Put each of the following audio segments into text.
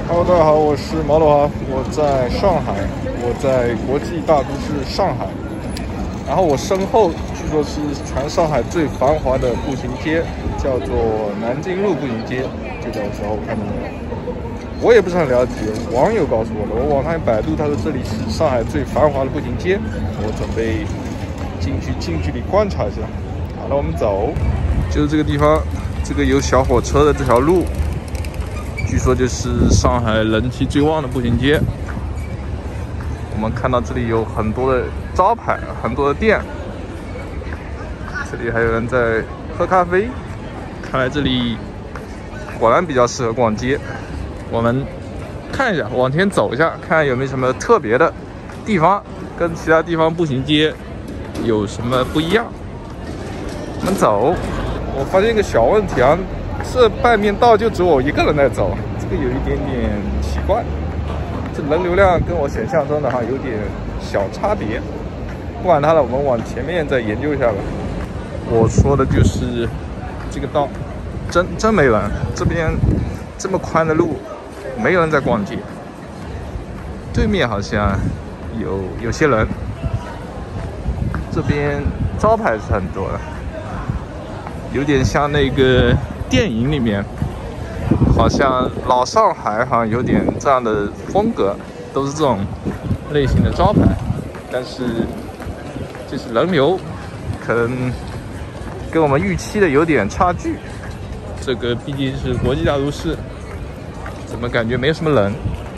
Hello， 大家好，我是毛老华，我在上海，我在国际大都市上海。然后我身后据说是全上海最繁华的步行街，叫做南京路步行街，就在我身后，看到没有？我也不是很了解，网友告诉我的。我网上一百度，他说这里是上海最繁华的步行街，我准备进去近距离观察一下。好，那我们走，就是这个地方，这个有小火车的这条路。据说就是上海人气最旺的步行街。我们看到这里有很多的招牌，很多的店，这里还有人在喝咖啡。看来这里果然比较适合逛街。我们看一下，往前走一下，看看有没有什么特别的地方，跟其他地方步行街有什么不一样。我们走，我发现一个小问题啊。这半边道就只有我一个人在走，这个有一点点奇怪。这人流量跟我想象中的有点小差别。不管它了，我们往前面再研究一下吧。我说的就是这个道，真没人。这边这么宽的路，没有人在逛街。对面好像有些人。这边招牌是很多的，有点像那个电影里面，好像老上海好像有点这样的风格，都是这种类型的招牌，但是就是人流可能跟我们预期的有点差距。这个毕竟是国际大都市，怎么感觉没什么人？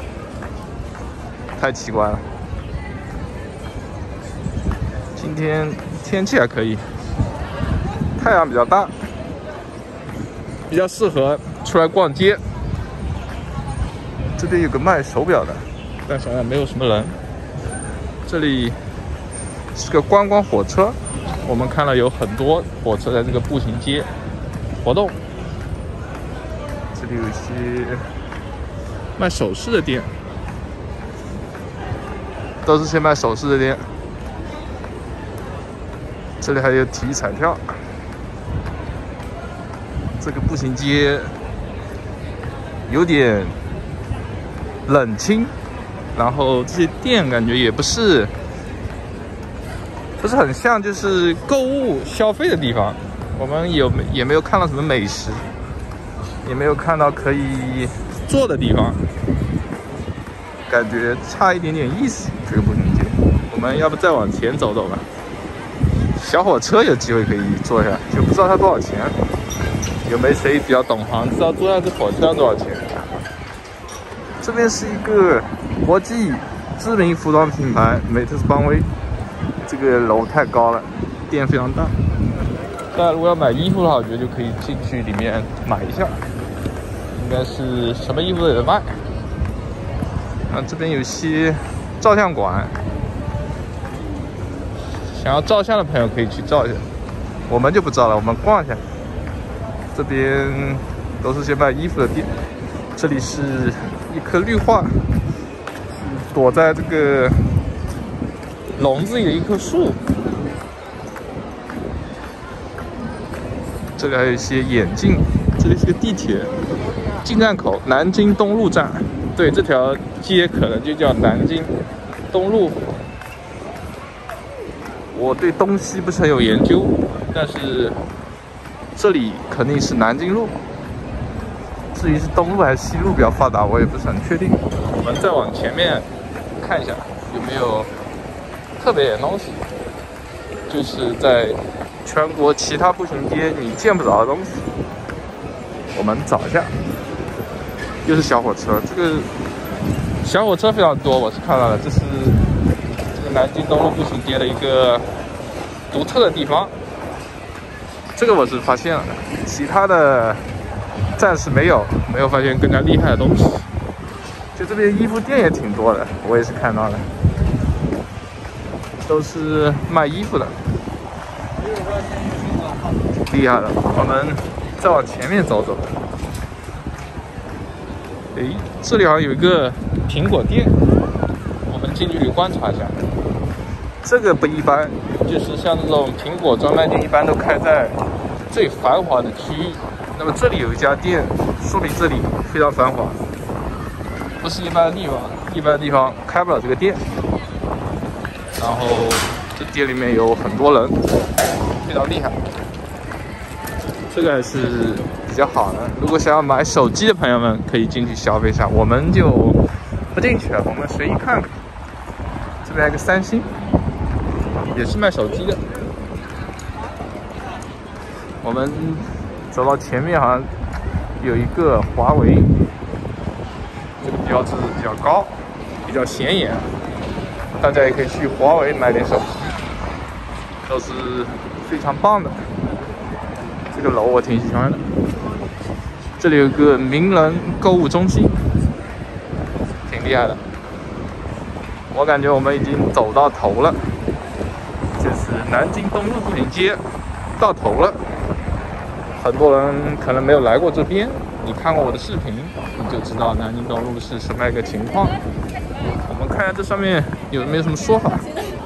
太奇怪了。今天天气还可以，太阳比较大。比较适合出来逛街。这边有个卖手表的，但好像没有什么人。这里是个观光火车，我们看了有很多火车在这个步行街活动。这里有一些卖首饰的店，都是些卖首饰的店。这里还有体育彩票。这个步行街有点冷清，然后这些店感觉也不是很像就是购物消费的地方。我们也没有看到什么美食，也没有看到可以坐的地方，感觉差一点点意思。这个步行街，我们要不再往前走走吧？小火车有机会可以坐一下，就不知道它多少钱。有没有谁比较懂行，知道坐上这火车要多少钱？这边是一个国际知名服装品牌美特斯邦威，这个楼太高了，店非常大。大家如果要买衣服的话，我觉得就可以进去里面买一下，应该是什么衣服都有的卖。这边有些照相馆，想要照相的朋友可以去照一下，我们就不照了，我们逛一下。这边都是些卖衣服的店，这里是一棵绿化，躲在这个笼子里的一棵树。这里还有一些眼镜，这里是个地铁进站口，南京东路站。对，这条街可能就叫南京东路。我对东西不是很有研究，但是这里肯定是南京路，至于是东路还是西路比较发达，我也不是很确定。我们再往前面看一下，有没有特别的东西，就是在全国其他步行街你见不着的东西。我们找一下，又是小火车，这个小火车非常多，我是看到了，这是这个南京东路步行街的一个独特的地方。这个我是发现了，其他的暂时没有发现更加厉害的东西。就这边衣服店也挺多的，我也是看到的，都是卖衣服的，厉害了。我们再往前面走走。这里好像有一个苹果店，我们近距离观察一下。这个不一般，就是像这种苹果专卖店，一般都开在最繁华的区域。那么这里有一家店，说明这里非常繁华。 不是一般的地方，一般的地方开不了这个店。然后这店里面有很多人，非常厉害。这个还是比较好的。如果想要买手机的朋友们，可以进去消费一下，我们就不进去了，我们随意看看。这边还有个三星，也是卖手机的。我们走到前面，好像有一个华为，这个标志比较高，比较显眼。大家也可以去华为买点手机，都是非常棒的。这个楼我挺喜欢的。这里有个名人购物中心，挺厉害的。我感觉我们已经走到头了，就是南京东路步行街到头了。很多人可能没有来过这边，你看过我的视频，你就知道南京东路是什么一个情况。我们看一下这上面有没有什么说法。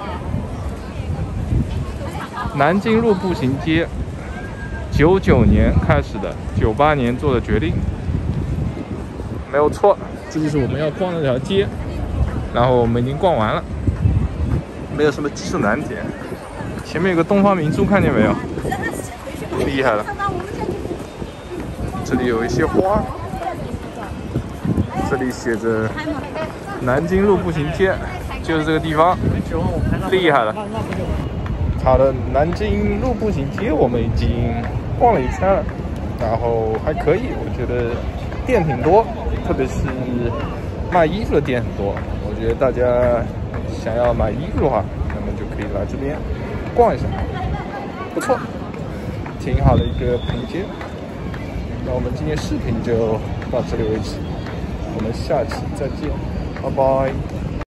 南京路步行街，99年开始的，98年做的决定，没有错。这就是我们要逛的这条街，然后我们已经逛完了，没有什么技术难题。前面有个东方明珠，看见没有？厉害了！这里有一些花，这里写着南京路步行街，就是这个地方，厉害了。好的，南京路步行街我们已经逛了一圈了，然后还可以，我觉得店挺多，特别是卖衣服的店很多。我觉得大家想要买衣服的话，那么就可以来这边逛一下，不错，挺好的一个步行街。那我们今天视频就到这里为止，我们下期再见，拜拜。